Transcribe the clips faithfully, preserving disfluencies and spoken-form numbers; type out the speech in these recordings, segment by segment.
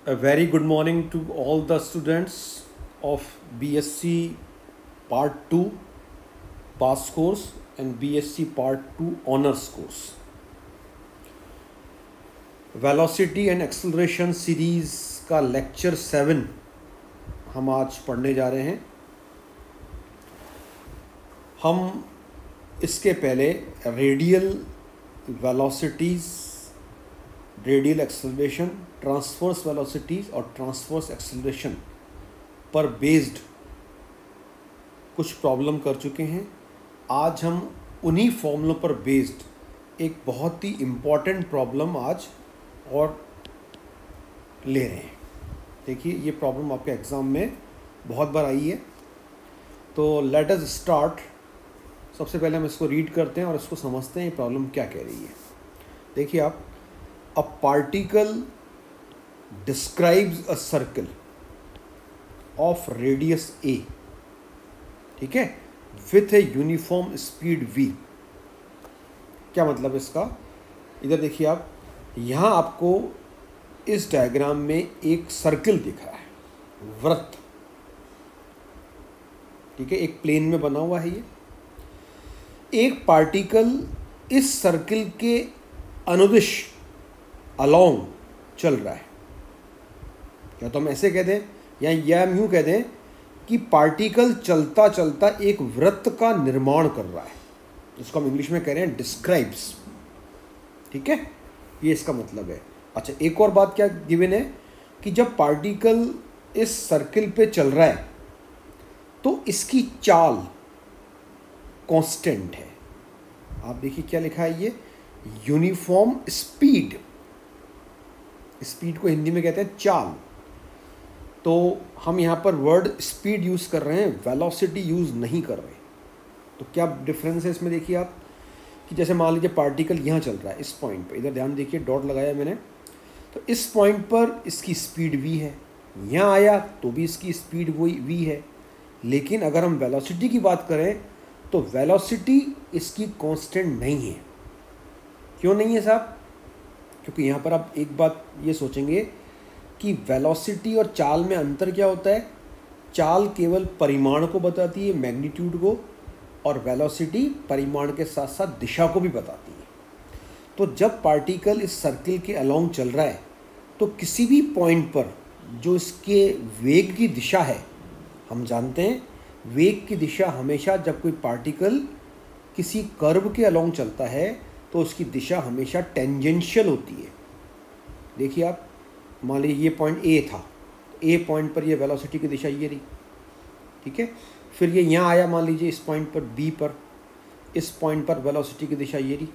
A very good morning to all the students of B S c Part two Pass course and B S c Part two Honors course. Velocity and Acceleration series का lecture seven हम आज पढ़ने जा रहे हैं। हम इसके पहले radial velocities, radial acceleration, transverse velocities और ट्रांसवर्स एक्सेलरेशन पर बेस्ड कुछ प्रॉब्लम कर चुके हैं। आज हम उन्हीं फॉर्मूलों पर बेस्ड एक बहुत ही इम्पॉर्टेंट प्रॉब्लम आज और ले रहे हैं। देखिए, ये प्रॉब्लम आपके एग्ज़ाम में बहुत बार आई है, तो लेट अस स्टार्ट। सबसे पहले हम इसको रीड करते हैं और इसको समझते हैं ये प्रॉब्लम क्या कह रही है। देखिए आप, a particle describes a circle of radius a, ठीक है, with a uniform speed v। क्या मतलब इसका? इधर देखिए आप, यहाँ आपको इस डायग्राम में एक सर्कल दिख रहा है, वृत्त, ठीक है, एक प्लेन में बना हुआ है। ये एक पार्टिकल इस सर्कल के अनुदिश अलोंग चल रहा है। या तो हम ऐसे कह दें या या हम यूँ कह दें कि पार्टिकल चलता चलता एक वृत्त का निर्माण कर रहा है, जिसको हम इंग्लिश में कह रहे हैं डिस्क्राइब्स, ठीक है, ये इसका मतलब है। अच्छा, एक और बात क्या गिवन है कि जब पार्टिकल इस सर्कल पे चल रहा है तो इसकी चाल कांस्टेंट है। आप देखिए क्या लिखा है, ये यूनिफॉर्म स्पीड। स्पीड को हिंदी में कहते हैं चाल, तो हम यहाँ पर वर्ड स्पीड यूज़ कर रहे हैं, वेलोसिटी यूज़ नहीं कर रहे। तो क्या डिफरेंस है इसमें? देखिए आप कि जैसे मान लीजिए पार्टिकल यहाँ चल रहा है इस पॉइंट पे, इधर ध्यान देखिए, डॉट लगाया मैंने, तो इस पॉइंट पर इसकी स्पीड v है। यहाँ आया तो भी इसकी स्पीड वही v है। लेकिन अगर हम वेलोसिटी की बात करें तो वेलोसिटी इसकी कांस्टेंट नहीं है। क्यों नहीं है साहब? क्योंकि यहाँ पर आप एक बात ये सोचेंगे कि वेलोसिटी और चाल में अंतर क्या होता है। चाल केवल परिमाण को बताती है, मैग्नीट्यूड को, और वेलोसिटी परिमाण के साथ साथ दिशा को भी बताती है। तो जब पार्टिकल इस सर्कल के अलोंग चल रहा है तो किसी भी पॉइंट पर जो इसके वेग की दिशा है, हम जानते हैं वेग की दिशा हमेशा, जब कोई पार्टिकल किसी कर्व के अलोंग चलता है तो उसकी दिशा हमेशा टेंजेंशियल होती है। देखिए आप, मान लीजिए ये पॉइंट ए था, ए पॉइंट पर ये वेलोसिटी की दिशा ये रही, ठीक है। फिर ये यहाँ आया, मान लीजिए इस पॉइंट पर बी पर, इस पॉइंट पर वेलोसिटी की दिशा ये रही।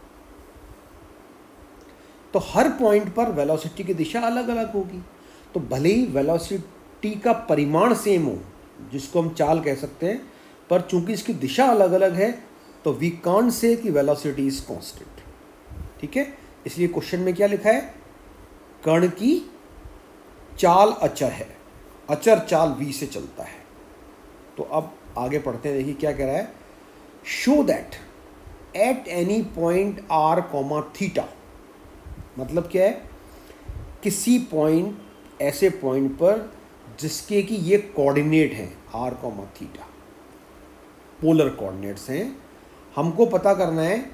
तो हर पॉइंट पर वेलोसिटी की दिशा अलग अलग होगी। तो भले ही वेलोसिटी का परिमाण सेम हो, जिसको हम चाल कह सकते हैं, पर चूंकि इसकी दिशा अलग अलग है तो वी कांट से कि वेलोसिटी इज कांस्टेंट, ठीक है। इसलिए क्वेश्चन में क्या लिखा है, कण की चाल अचर है, अचर चाल v से चलता है। तो अब आगे पढ़ते हैं, देखिए क्या कह रहा है, show that at any point r comma theta. मतलब क्या है, किसी पॉइंट, ऐसे पॉइंट पर जिसके कि ये कोऑर्डिनेट हैं r comma theta, polar coordinates हैं। हमको पता करना है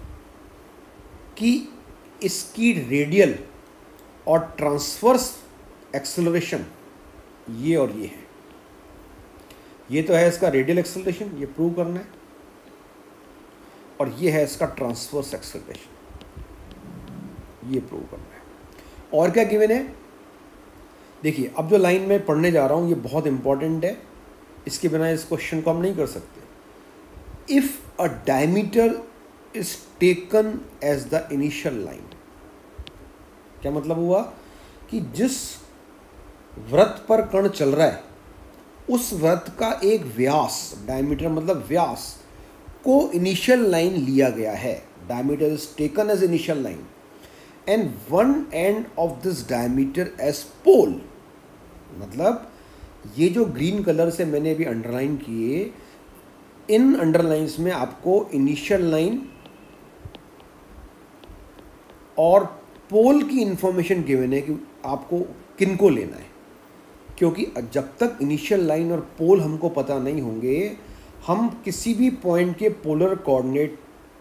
कि इसकी रेडियल और ट्रांसवर्स एक्सेलरेशन ये और ये है। ये तो है इसका रेडियल एक्सेलरेशन, ये प्रूव करना है, और ये है इसका ट्रांसवर्स एक्सेलरेशन, ये प्रूव करना है। और क्या गिवन है? देखिए, अब जो लाइन में पढ़ने जा रहा हूँ ये बहुत इंपॉर्टेंट है, इसके बिना इस क्वेश्चन को हम नहीं कर सकते। If a diameter is taken as the initial line. क्या मतलब हुआ कि जिस वृत्त पर कण चल रहा है उस वृत्त का एक व्यास, डायमीटर मतलब व्यास, को इनिशियल लाइन लिया गया है। Diameter is taken as initial line and one end of this diameter as pole. मतलब ये जो ग्रीन कलर से मैंने अभी अंडरलाइन किए, इन अंडरलाइंस में आपको इनिशियल लाइन और पोल की इंफॉर्मेशन गिवन है कि आपको किन को लेना है, क्योंकि जब तक इनिशियल लाइन और पोल हमको पता नहीं होंगे हम किसी भी पॉइंट के पोलर कोऑर्डिनेट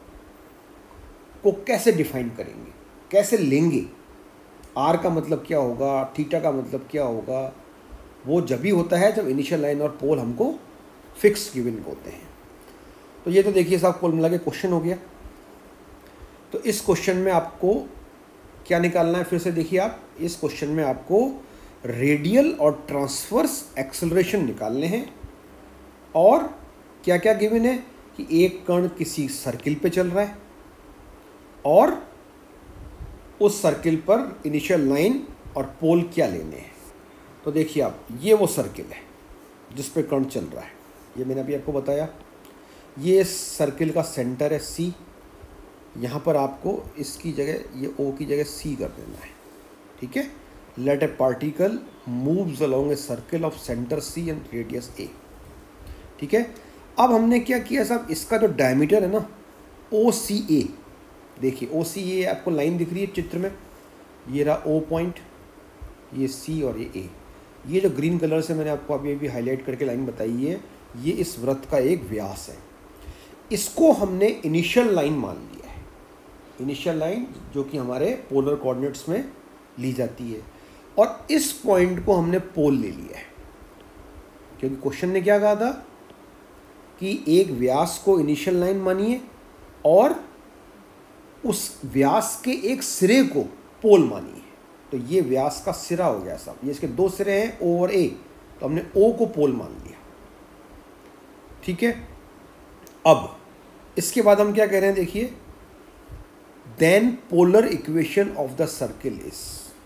को कैसे डिफाइन करेंगे, कैसे लेंगे, आर का मतलब क्या होगा, थीटा का मतलब क्या होगा, वो जब भी होता है जब इनिशियल लाइन और पोल हमको फिक्स गिवन होते हैं। तो ये तो देखिए साहब कुल मिला के क्वेश्चन हो गया। तो इस क्वेश्चन में आपको क्या निकालना है, फिर से देखिए आप, इस क्वेश्चन में आपको रेडियल और ट्रांसवर्स एक्सेलरेशन निकालने हैं। और क्या क्या गिवन है कि एक कण किसी सर्किल पे चल रहा है और उस सर्किल पर इनिशियल लाइन और पोल क्या लेने हैं। तो देखिए आप, ये वो सर्किल है जिस पे कण चल रहा है, ये मैंने अभी आपको बताया। ये सर्किल का सेंटर है सी, यहाँ पर आपको इसकी जगह ये ओ की जगह सी कर देना है, ठीक है। Let a particle moves along a circle of centre C and radius a, ठीक है। अब हमने क्या किया साहब, इसका जो डायमीटर है ना ओ सी ए, देखिए ओ सी ए आपको लाइन दिख रही है चित्र में, ये रहा ओ पॉइंट, ये सी और ये ए। ये जो ग्रीन कलर से मैंने आपको अभी अभी हाईलाइट करके लाइन बताई है, ये इस वृत्त का एक व्यास है। इसको हमने इनिशियल लाइन मान लिया है, इनिशियल लाइन जो कि हमारे पोलर कोऑर्डिनेट्स में ली जाती है, और इस पॉइंट को हमने पोल ले लिया है, क्योंकि क्वेश्चन ने क्या कहा था कि एक व्यास को इनिशियल लाइन मानिए और उस व्यास के एक सिरे को पोल मानिए। तो ये व्यास का सिरा हो गया साहब, ये इसके दो सिरे हैं ओ और ए, तो हमने ओ को पोल मान लिया, ठीक है। अब इसके बाद हम क्या कह रहे हैं, देखिए, then polar equation of the circle is,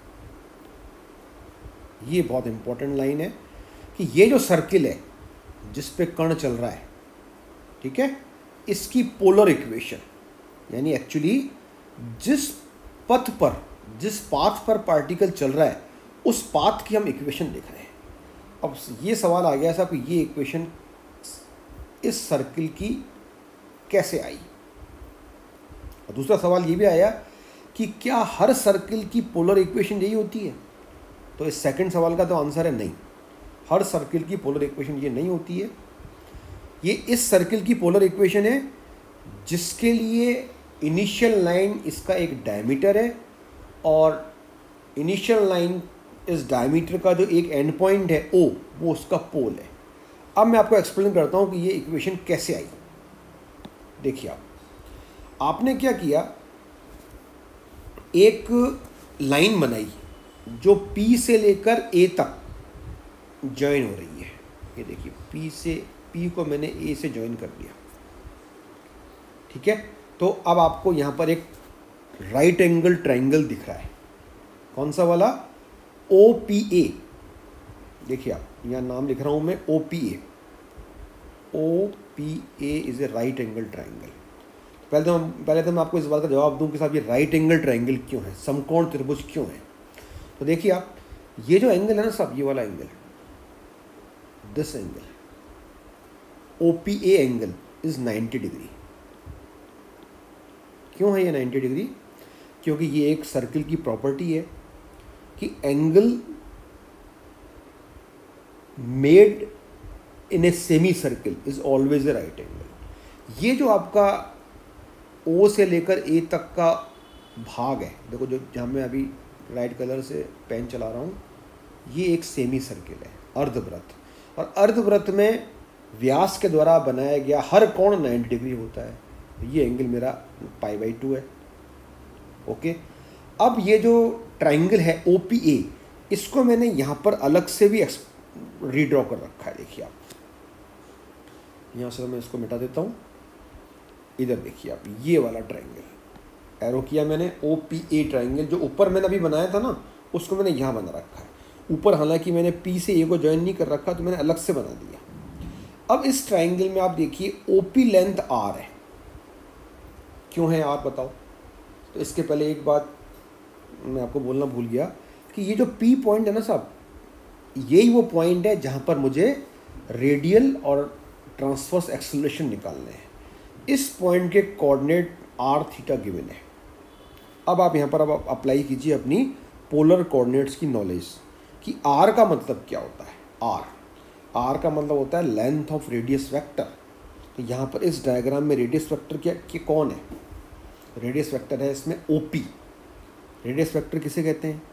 ये बहुत इंपॉर्टेंट लाइन है कि ये जो सर्किल है जिस पे कण चल रहा है, ठीक है, इसकी पोलर इक्वेशन, यानी एक्चुअली जिस पथ पर, जिस पाथ पर पार्टिकल चल रहा है उस पाथ की हम इक्वेशन लिख रहे हैं। अब ये सवाल आ गया साहब कि ये इक्वेशन इस सर्किल की कैसे आई, और दूसरा सवाल ये भी आया कि क्या हर सर्किल की पोलर इक्वेशन यही होती है। तो इस सेकंड सवाल का तो आंसर है नहीं, हर सर्किल की पोलर इक्वेशन ये नहीं होती है। ये इस सर्किल की पोलर इक्वेशन है जिसके लिए इनिशियल लाइन इसका एक डायमीटर है और इनिशियल लाइन इस डायमीटर का जो एक एंड पॉइंट है ओ, वो उसका पोल है। अब मैं आपको एक्सप्लेन करता हूँ कि ये इक्वेशन कैसे आई। देखिए आप, आपने क्या किया, एक लाइन बनाई जो P से लेकर A तक ज्वाइन हो रही है। ये देखिए, P से P को मैंने A से ज्वाइन कर दिया, ठीक है। तो अब आपको यहाँ पर एक राइट एंगल ट्राइंगल दिख रहा है, कौन सा वाला, O P A। देखिए आप, यहाँ नाम लिख रहा हूँ मैं O P A, O P A is a right angle triangle. पहले तो हम पहले तो मैं आपको इस बात का जवाब दूँ कि साहब ये राइट एंगल ट्राइंगल क्यों है, समकोण त्रिभुज क्यों है। तो देखिए आप, ये जो एंगल है ना साहब, ये वाला angle, this angle O P A angle is ninety degree. क्यों है ये नाइन्टी डिग्री, क्योंकि ये एक सर्किल की प्रॉपर्टी है कि angle made in a semi circle is always a right angle. ये जो आपका O से लेकर A तक का भाग है, देखो जो जहाँ मैं अभी राइट कलर से पेन चला रहा हूँ, ये एक सेमी सर्किल है, अर्धवृत्त, और अर्धवृत्त में व्यास के द्वारा बनाया गया हर कोण नाइन्टी डिग्री होता है। ये एंगल मेरा पाई बाई टू है, ओके। अब ये जो ट्राइंगल है O P A, इसको मैंने यहाँ पर अलग से भी रीड्रॉ कर रखा है। देखिए आप, यहाँ से मैं इसको मिटा देता हूँ। इधर देखिए आप, ये वाला ट्राइंगल एरो किया मैंने, O P A ट्राइंगल, जो ऊपर मैंने अभी बनाया था ना, उसको मैंने यहाँ बना रखा है। ऊपर हालांकि मैंने P से A को ज्वाइन नहीं कर रखा, तो मैंने अलग से बना दिया। अब इस ट्राइंगल में आप देखिए O P लेंथ R है। क्यों है R, बताओ। तो इसके पहले एक बात मैं आपको बोलना भूल गया कि ये जो P पॉइंट है ना साहब, यही वो पॉइंट है जहाँ पर मुझे रेडियल और ट्रांसवर्स एक्सेलरेशन निकालने हैं। इस पॉइंट के कोऑर्डिनेट आर थीटा गिवन है। अब आप यहाँ पर अब अप्लाई कीजिए अपनी पोलर कोऑर्डिनेट्स की नॉलेज कि आर का मतलब क्या होता है। आर आर का मतलब होता है लेंथ ऑफ रेडियस वेक्टर। तो यहाँ पर इस डायग्राम में रेडियस वेक्टर क्या कि कौन है? रेडियस वेक्टर है इसमें ओपी। रेडियस वेक्टर किसे कहते हैं?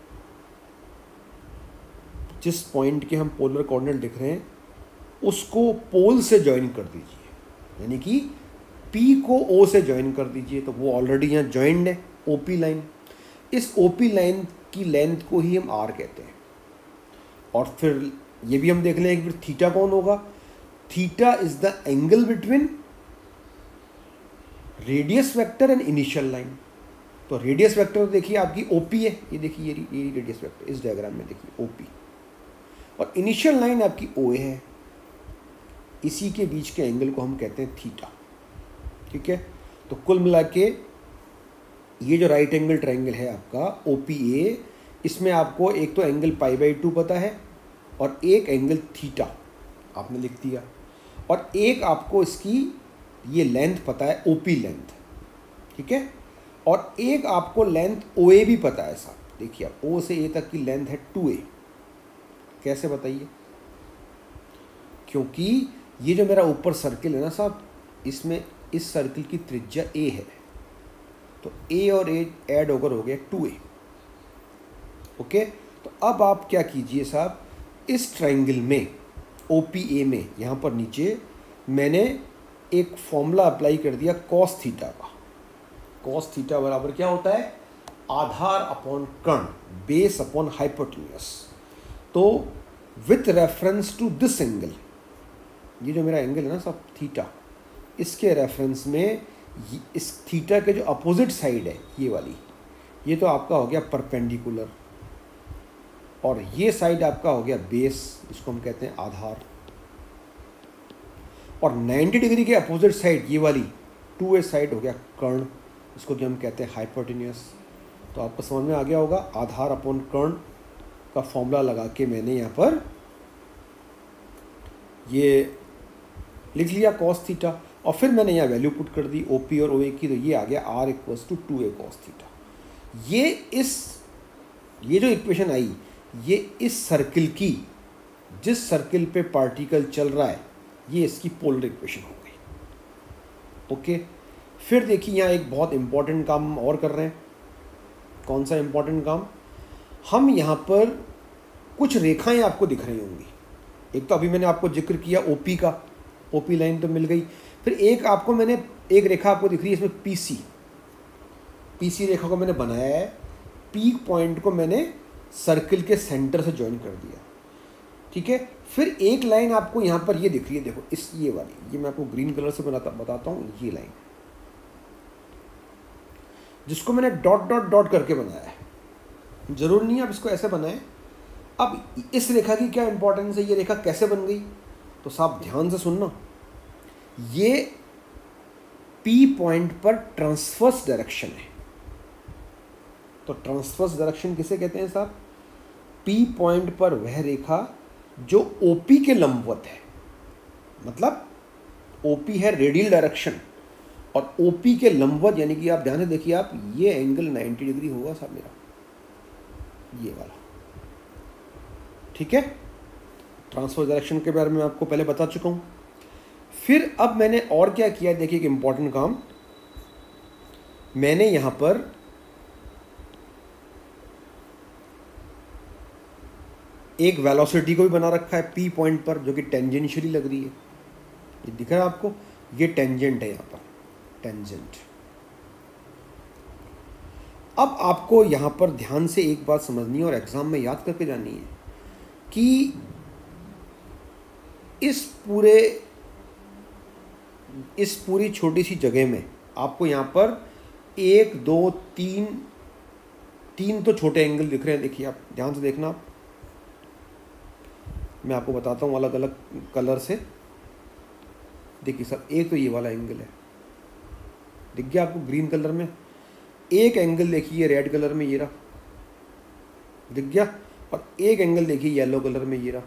जिस पॉइंट के हम पोलर कोऑर्डिनेट लिख रहे हैं उसको पोल से ज्वाइन कर दीजिए, यानी कि पी को ओ से ज्वाइन कर दीजिए। तो वो ऑलरेडी यहाँ ज्वाइंड है, ओपी लाइन। इस ओपी लाइन की लेंथ को ही हम आर कहते हैं। और फिर ये भी हम देख लें कि फिर थीटा कौन होगा? Theta is the angle between radius vector and initial line. तो रेडियस वेक्टर देखिए आपकी ओपी है, ये देखिए ये ये रेडियस वेक्टर इस डायग्राम में देखिए ओपी, और इनिशियल लाइन आपकी ओए है। इसी के बीच के एंगल को हम कहते हैं थीटा। ठीक है, तो कुल मिला के ये जो राइट एंगल ट्रायंगल है आपका ओ पी ए, इसमें आपको एक तो एंगल पाई बाई टू पता है और एक एंगल थीटा आपने लिख दिया, और एक आपको इसकी ये लेंथ पता है ओपी लेंथ। ठीक है, और एक आपको लेंथ ओ ए भी पता है साहब। देखिए आप ओ से ए तक की लेंथ है टू ए। कैसे बताइए? क्योंकि ये जो मेरा ऊपर सर्किल है ना साहब, इसमें इस सर्किल की त्रिज्या ए है, तो ए और ए ऐड होकर हो गया टू ए। ओके, तो अब आप क्या कीजिए साहब, इस ट्रायंगल में ओ पी ए में यहाँ पर नीचे मैंने एक फॉर्मूला अप्लाई कर दिया कॉस थीटा का। कॉस थीटा बराबर क्या होता है? आधार अपॉन कर्ण, बेस अपॉन हाइपोटेन्यूस। तो with reference to this angle, ये जो मेरा एंगल है ना साहब थीटा, इसके रेफरेंस में इस थीटा के जो अपोजिट साइड है ये वाली, ये तो आपका हो गया परपेंडिकुलर, और ये साइड आपका हो गया बेस, इसको हम कहते हैं आधार। और नाइन्टी डिग्री के अपोजिट साइड ये वाली टू ए साइड हो गया कर्ण, इसको कि हम कहते हैं हाइपोटेन्यूस। तो आपको समझ में आ गया होगा, आधार अपॉन कर्ण का फॉर्मूला लगा के मैंने यहाँ पर ये लिख लिया कॉस थीटा, और फिर मैंने यहाँ वैल्यू पुट कर दी ओपी और ओ ए की, तो ये आ गया r equals to two a cos theta. ये इस ये जो इक्वेशन आई, ये इस सर्किल की, जिस सर्किल पे पार्टिकल चल रहा है, ये इसकी पोलर इक्वेशन हो गई। ओके, फिर देखिए यहाँ एक बहुत इंपॉर्टेंट काम और कर रहे हैं। कौन सा इंपॉर्टेंट काम? हम यहाँ पर कुछ रेखाएं आपको दिख रही होंगी। एक तो अभी मैंने आपको जिक्र किया ओपी का, ओपी लाइन तो मिल गई। फिर एक आपको मैंने एक रेखा आपको दिख रही है इसमें पीसी, पीसी रेखा को मैंने बनाया है। पीक पॉइंट को मैंने सर्किल के सेंटर से ज्वाइन कर दिया। ठीक है, फिर एक लाइन आपको यहाँ पर ये दिख रही है, देखो इस ये वाली, ये मैं आपको ग्रीन कलर से बनाता बताता हूँ, ये लाइन जिसको मैंने डॉट डॉट डॉट करके बनाया है। जरूर नहीं है आप इसको ऐसे बनाएं। अब इस रेखा की क्या इंपॉर्टेंस है, ये रेखा कैसे बन गई? तो साहब ध्यान से सुनना, ये पी पॉइंट पर ट्रांसवर्स डायरेक्शन है। तो ट्रांसवर्स डायरेक्शन किसे कहते हैं साहब? पी पॉइंट पर वह रेखा जो ओपी के लंबवत है, मतलब ओपी है रेडियल डायरेक्शन और ओपी के लंबवत, यानी कि आप ध्यान से देखिए, आप ये एंगल नाइन्टी डिग्री होगा साहब मेरा, ये वाला। ठीक है, ट्रांसवर्स डायरेक्शन के बारे में आपको पहले बता चुका हूं। फिर अब मैंने और क्या किया, देखिए एक इंपॉर्टेंट काम, मैंने यहां पर एक वेलोसिटी को भी बना रखा है पी पॉइंट पर, जो कि टेंजेंशियली लग रही है। ये दिख रहा है आपको, ये टेंजेंट है यहां पर, टेंजेंट। अब आपको यहां पर ध्यान से एक बात समझनी है और एग्जाम में याद करके जानी है कि इस पूरे इस पूरी छोटी सी जगह में आपको यहाँ पर एक दो तीन तीन तो छोटे एंगल दिख रहे हैं। देखिए आप ध्यान से देखना, आप मैं आपको बताता हूँ अलग अलग कलर से। देखिए सर, एक तो ये वाला एंगल है, दिख गया आपको ग्रीन कलर में। एक एंगल देखिए रेड कलर में, ये रहा, दिख गया। और एक एंगल देखिए येलो कलर में, ये रहा।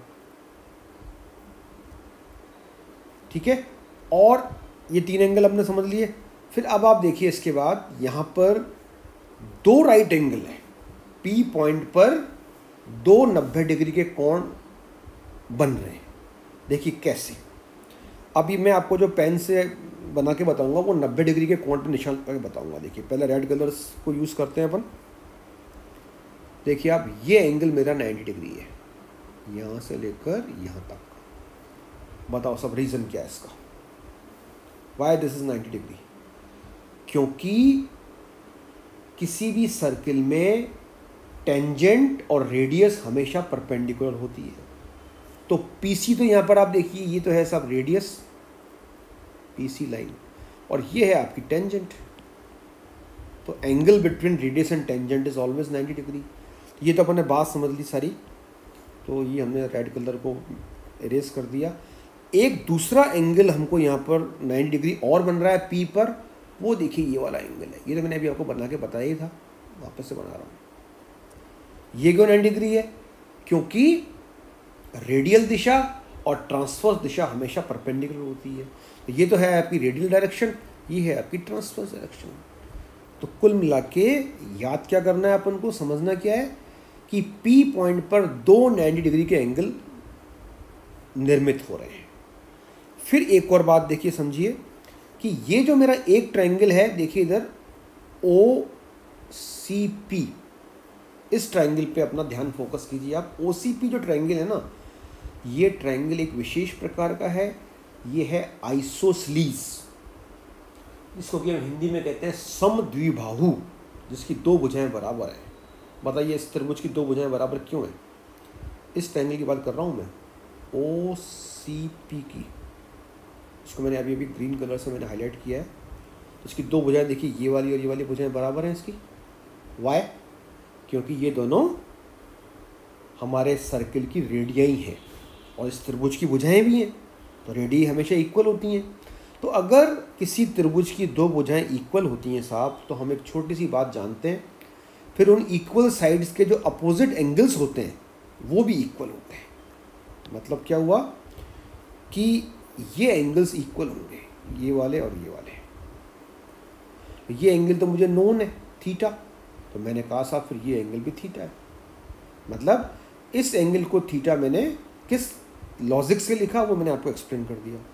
ठीक है, और ये तीन एंगल आपने समझ लिए। फिर अब आप देखिए इसके बाद यहाँ पर दो राइट एंगल है, पी पॉइंट पर दो नब्बे डिग्री के कोण बन रहे हैं। देखिए कैसे, अभी मैं आपको जो पेन से बना के बताऊंगा वो नब्बे डिग्री के कोण पर निशान करके बताऊंगा। देखिए पहले रेड कलर्स को यूज़ करते हैं अपन। देखिए आप, ये एंगल मेरा नब्बे डिग्री है, यहाँ से लेकर यहाँ तक। बताओ सब रीज़न क्या है इसका, वाई दिस इज नब्बे डिग्री? क्योंकि किसी भी सर्किल में टेंजेंट और रेडियस हमेशा परपेंडिकुलर होती है। तो पीसी तो यहाँ पर आप देखिए, ये तो है सब रेडियस, पीसी लाइन, और ये है आपकी टेंजेंट। तो angle between radius and tangent is always नब्बे डिग्री। ये तो अपन ने बात समझ ली सारी। तो ये हमने रेड कलर को इरेज कर दिया। एक दूसरा एंगल हमको यहाँ पर नब्बे डिग्री और बन रहा है पी पर, वो देखिए ये वाला एंगल है। ये तो मैंने अभी आपको बना के बताया ही था, वापस से बना रहा हूँ। ये क्यों नब्बे डिग्री है? क्योंकि रेडियल दिशा और ट्रांसवर्स दिशा हमेशा परपेंडिकुलर होती है। तो ये तो है आपकी रेडियल डायरेक्शन, ये है आपकी ट्रांसवर्स डायरेक्शन। तो कुल मिला के याद क्या करना है अपन को, समझना क्या है कि पी पॉइंट पर दो नब्बे डिग्री के एंगल निर्मित हो रहे हैं। फिर एक और बात देखिए, समझिए कि ये जो मेरा एक ट्रायंगल है, देखिए इधर ओ सी पी, इस ट्रायंगल पे अपना ध्यान फोकस कीजिए आप। ओ सी पी जो ट्रायंगल है ना, ये ट्रायंगल एक विशेष प्रकार का है। ये है आइसोसलीज, जिसको कि हम हिंदी में कहते हैं समद्विबाहु, जिसकी दो भुजाएं बराबर हैं। बताइए इस त्रिभुज की दो भुजाएं बराबर क्यों हैं? इस ट्रायंगल की बात कर रहा हूँ मैं, ओ सी पी की। इसको मैंने अभी अभी ग्रीन कलर से मैंने हाईलाइट किया है। तो इसकी दो भुजाएं देखिए, ये वाली और ये वाली भुजाएं बराबर हैं इसकी। वाई? क्योंकि ये दोनों हमारे सर्किल की रेडियाई हैं और इस त्रिभुज की भुजाएं भी हैं। तो रेडियाई हमेशा इक्वल होती हैं। तो अगर किसी त्रिभुज की दो भुजाएं इक्वल होती हैं साहब, तो हम एक छोटी सी बात जानते हैं, फिर उन इक्वल साइड्स के जो अपोजिट एंगल्स होते हैं वो भी इक्वल होते हैं। मतलब क्या हुआ कि ये एंगल्स इक्वल होंगे, ये वाले और ये वाले। ये एंगल तो मुझे नोन है, थीटा, तो मैंने कहा साहब फिर ये एंगल भी थीटा है। मतलब इस एंगल को थीटा मैंने किस लॉजिक से लिखा वो मैंने आपको एक्सप्लेन कर दिया।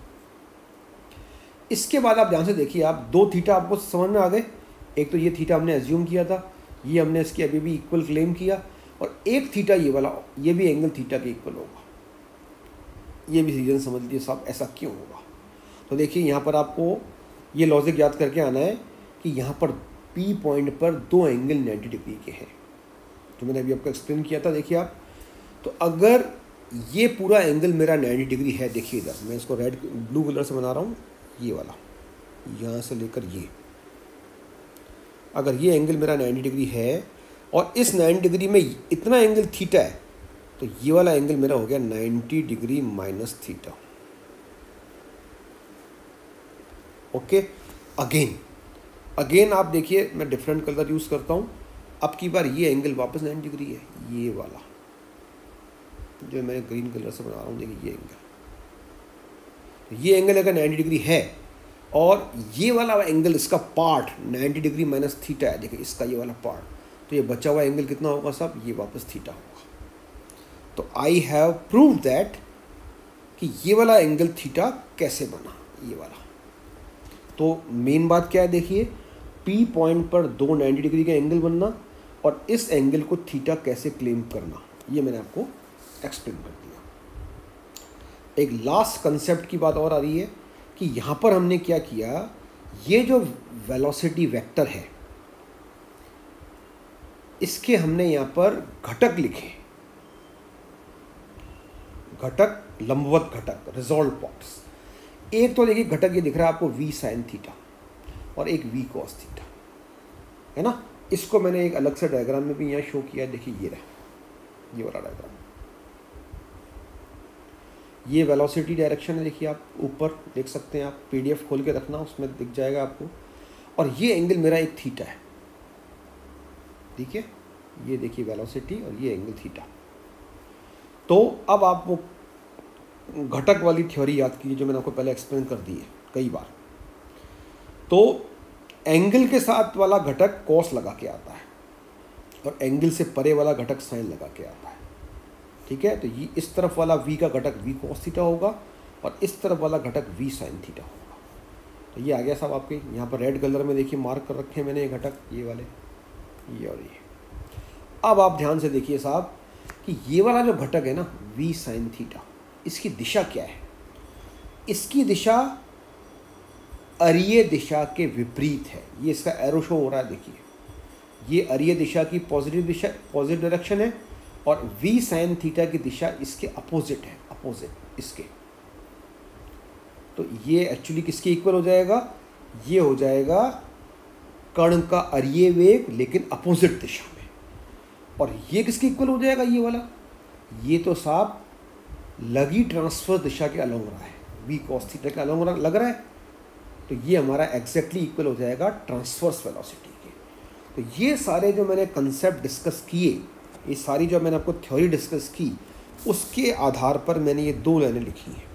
इसके बाद आप ध्यान से देखिए, आप दो थीटा आपको समझ में आ गए। एक तो ये थीटा हमने एज्यूम किया था, ये हमने इसकी अभी भी इक्वल क्लेम किया, और एक थीटा ये वाला, ये भी एंगल थीटा के इक्वल होगा। ये भी रीजन समझ लीजिए साहब, ऐसा क्यों होगा। तो देखिए यहाँ पर आपको ये लॉजिक याद करके आना है कि यहाँ पर पी पॉइंट पर दो एंगल नब्बे डिग्री के हैं, जो मैंने अभी आपको एक्सप्लेन किया था। देखिए आप, तो अगर ये पूरा एंगल मेरा नब्बे डिग्री है, देखिए इधर मैं इसको रेड ब्लू कलर से बना रहा हूँ, ये वाला यहाँ से लेकर ये, अगर ये एंगल मेरा नब्बे डिग्री है और इस नब्बे डिग्री में इतना एंगल थीटा है, तो ये वाला एंगल मेरा हो गया नब्बे degree minus theta. Okay, again again आप देखिए, मैं डिफरेंट कलर यूज़ करता हूँ। अब की बार ये एंगल वापस नब्बे डिग्री है, ये वाला जो मैं ग्रीन कलर से बना रहा हूँ। देखिए ये एंगल, ये एंगल अगर नब्बे डिग्री है और ये वाला एंगल, इसका पार्ट नब्बे डिग्री माइनस थीटा है, देखिए इसका ये वाला पार्ट, तो ये बचा हुआ एंगल कितना होगा साहब? ये वापस थीटा होगा। तो आई हैव प्रूव दैट कि ये वाला एंगल थीटा कैसे बना, ये वाला। तो मेन बात क्या है, देखिए पी पॉइंट पर दो नब्बे डिग्री का एंगल बनना और इस एंगल को थीटा कैसे क्लेम करना, ये मैंने आपको एक्सप्लेन कर दिया। एक लास्ट कंसेप्ट की बात और आ रही है कि यहाँ पर हमने क्या किया, ये जो वेलोसिटी वेक्टर है, इसके हमने यहाँ पर घटक लिखे, घटक, लंबवत घटक, रिजॉल्व पार्ट्स। एक तो देखिए घटक ये दिख रहा है आपको वी साइन थीटा और एक वी कॉस थीटा, है ना। इसको मैंने एक अलग से डायग्राम में भी यहाँ शो किया है। देखिए ये रहा, ये वाला डायग्राम, ये वेलोसिटी डायरेक्शन है। देखिए आप ऊपर देख सकते हैं, आप पीडीएफ खोल के रखना, उसमें दिख जाएगा आपको। और ये एंगल मेरा एक थीटा है, ठीक है। ये देखिए वेलोसिटी और ये एंगल थीटा। तो अब आप वो घटक वाली थ्योरी याद कीजिए जो मैंने आपको पहले एक्सप्लेन कर दी है कई बार। तो एंगल के साथ वाला घटक कॉस लगा के आता है, और एंगल से परे वाला घटक साइन लगा के आता है। ठीक है, तो ये इस तरफ वाला v का घटक v cos थीटा होगा और इस तरफ वाला घटक v sin थीटा होगा। तो ये आ गया साहब आपके, यहाँ पर रेड कलर में देखिए मार्क कर रखे हैं मैंने ये घटक, ये वाले, ये और ये। अब आप ध्यान से देखिए साहब कि ये वाला जो घटक है ना v sin थीटा, इसकी दिशा क्या है? इसकी दिशा अरीय दिशा के विपरीत है। ये इसका एरो शो हो रहा है, देखिए ये अरीय दिशा की पॉजिटिव दिशा, पॉजिटिव डायरेक्शन है और v sin थीटा की दिशा इसके अपोजिट है, अपोजिट इसके। तो ये एक्चुअली किसके इक्वल हो जाएगा? ये हो जाएगा कण का अरीय वेग लेकिन अपोजिट दिशा में। और ये किसके इक्वल हो जाएगा? ये वाला, ये तो साहब लगी ट्रांसफर दिशा के अलॉन्ग रहा है, v cos थीटा के अलॉन्ग लग रहा है। तो ये हमारा एग्जैक्टली इक्वल हो जाएगा ट्रांसवर्स वेलोसिटी के। तो ये सारे जो मैंने कंसेप्ट डिस्कस किए, ये सारी जो मैंने आपको थ्योरी डिस्कस की, उसके आधार पर मैंने ये दो लाइनें लिखी हैं।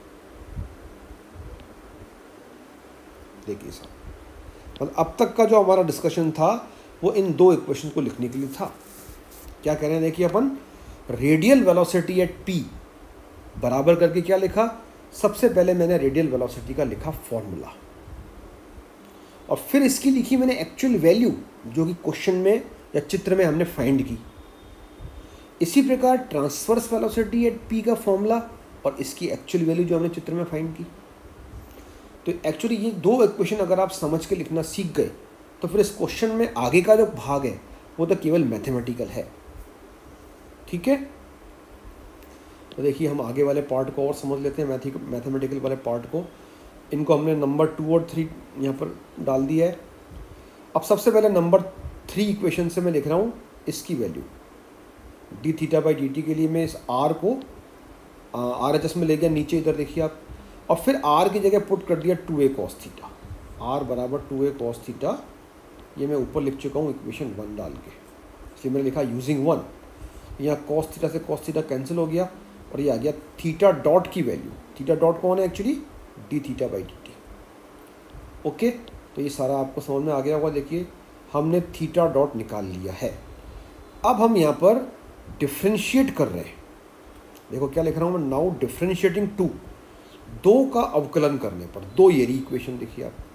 देखिए साहब, मतलब अब तक का जो हमारा डिस्कशन था वो इन दो इक्वेशन को लिखने के लिए था। क्या कह रहे हैं? देखिए अपन रेडियल वेलोसिटी एट p बराबर करके क्या लिखा? सबसे पहले मैंने रेडियल वेलोसिटी का लिखा फॉर्मूला और फिर इसकी लिखी मैंने एक्चुअल वैल्यू जो कि क्वेश्चन में या चित्र में हमने फाइंड की। इसी प्रकार ट्रांसवर्स वेलोसिटी एट p का फॉर्मूला और इसकी एक्चुअल वैल्यू जो हमने चित्र में फाइंड की। तो एक्चुअली ये दो इक्वेशन अगर आप समझ के लिखना सीख गए तो फिर इस क्वेश्चन में आगे का जो भाग है वो तो केवल मैथमेटिकल है। ठीक है, तो देखिए हम आगे वाले पार्ट को और समझ लेते हैं, मैथी मैथमेटिकल वाले पार्ट को। इनको हमने नंबर टू और थ्री यहाँ पर डाल दिया है। अब सबसे पहले नंबर थ्री इक्वेशन से मैं लिख रहा हूँ इसकी value d theta by d t के लिए मैं इस आर को आर एच एस में ले गया नीचे, इधर देखिए आप, और फिर आर की जगह पुट कर दिया two a cos theta, r बराबर टू ए कॉस थीटा। ये मैं ऊपर लिख चुका हूँ इक्वेशन वन डाल के, इसलिए मैंने लिखा यूजिंग वन। यहाँ कॉस थीटा से कॉस थीटा कैंसिल हो गया और ये आ गया थीटा डॉट की वैल्यू। थीटा डॉट कौन है? Actually d theta by d t. Okay, तो ये सारा आपको समझ में आ गया होगा। देखिए हमने थीटा डॉट निकाल लिया है। अब हम यहाँ पर डिफ्रेंशिएट कर रहे हैं। देखो क्या लिख रहा हूँ मैं, नाउ डिफ्रेंशिएटिंग टू, दो का अवकलन करने पर, दो ये इक्वेशन देखिए आप,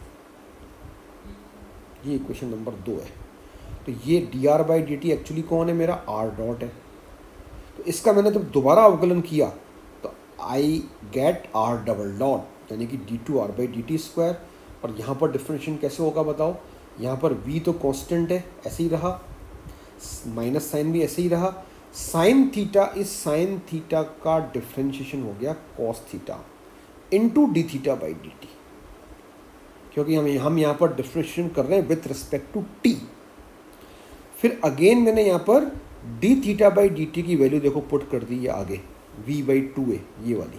ये इक्वेशन नंबर दो है। तो ये d r by d t actually कौन है? मेरा आर डॉट है। तो इसका मैंने जब दोबारा अवकलन किया तो I get r double dot, यानी कि d two r by d t square. और यहाँ पर डिफ्रेंशिएशन कैसे होगा बताओ? यहाँ पर v तो कांस्टेंट है, ऐसे ही रहा, माइनस साइन भी ऐसे ही रहा। साइन थीटा इस साइन थीटा का डिफ्रेंशिएशन हो गया cos theta into d theta by d t, क्योंकि हम हम यहाँ पर डिफ्रेंशिएशन कर रहे हैं विथ रिस्पेक्ट टू t। फिर अगेन मैंने यहाँ पर d theta by d t की वैल्यू देखो पुट कर दी है आगे, v बाई टू ए ये वाली।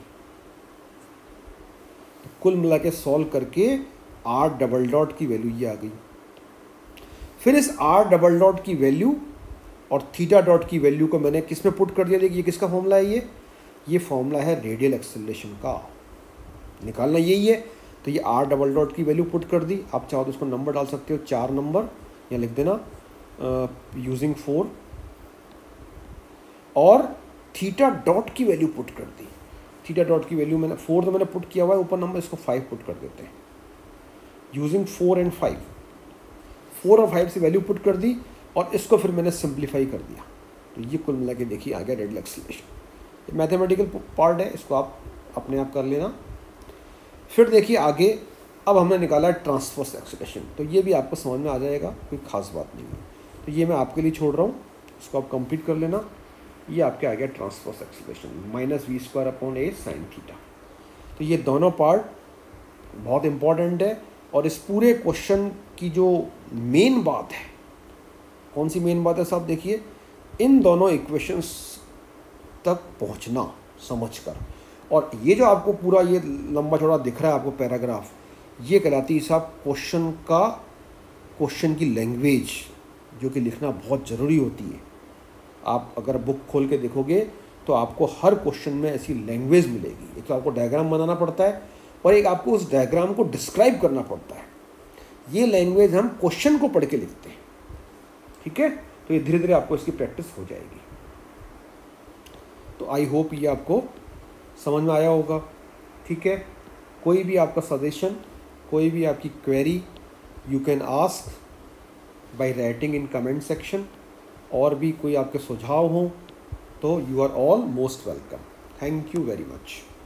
तो कुल मिला के सॉल्व करके r डबल डॉट की वैल्यू ये आ गई। फिर इस r डबल डॉट की वैल्यू और थीटा डॉट की वैल्यू को मैंने किस में पुट कर दिया? देखिए ये किसका फॉर्मूला है? ये ये फॉर्मूला है रेडियल एक्सेलरेशन का, निकालना यही है। तो ये r डबल डॉट की वैल्यू पुट कर दी। आप चाहो तो उसको नंबर डाल सकते हो, चार नंबर, या लिख देना यूजिंग फोर, और थीटा डॉट की वैल्यू पुट कर दी। थीटा डॉट की वैल्यू मैंने फोर तो मैंने पुट किया हुआ है ऊपर नंबर, इसको फाइव पुट कर देते हैं using four and five. Four और फाइव से वैल्यू पुट कर दी और इसको फिर मैंने सिंप्लीफाई कर दिया। तो ये कुल मिला के देखिए आ गया रेडियल एक्सेलरेशन। मैथमेटिकल पार्ट है, इसको आप अपने आप कर लेना। फिर देखिए आगे, अब हमने निकाला है ट्रांसवर्स एक्सेलरेशन, तो ये भी आपको समझ में आ जाएगा, कोई खास बात नहीं है। तो ये मैं आपके लिए छोड़ रहा हूँ, इसको आप कंप्लीट कर लेना। ये आपके आ गया transverse acceleration minus v square upon a sine theta. तो ये दोनों पार्ट बहुत इंपॉर्टेंट है और इस पूरे क्वेश्चन की जो मेन बात है, कौन सी मेन बात है साहब? देखिए इन दोनों इक्वेशंस तक पहुंचना समझकर, और ये जो आपको पूरा ये लंबा चौड़ा दिख रहा है आपको पैराग्राफ, ये कहलाती है साहब क्वेश्चन का, क्वेश्चन की लैंग्वेज, जो कि लिखना बहुत ज़रूरी होती है। आप अगर बुक खोल के देखोगे तो आपको हर क्वेश्चन में ऐसी लैंग्वेज मिलेगी। एक तो आपको डायग्राम बनाना पड़ता है और एक आपको उस डायग्राम को डिस्क्राइब करना पड़ता है। ये लैंग्वेज हम क्वेश्चन को पढ़ के लिखते हैं, ठीक है? तो ये धीरे धीरे आपको इसकी प्रैक्टिस हो जाएगी। तो आई होप ये आपको समझ में आया होगा। ठीक है, कोई भी आपका सजेशन, कोई भी आपकी query, you can ask by writing in comment section. और भी कोई आपके सुझाव हों तो you are all most welcome. Thank you very much.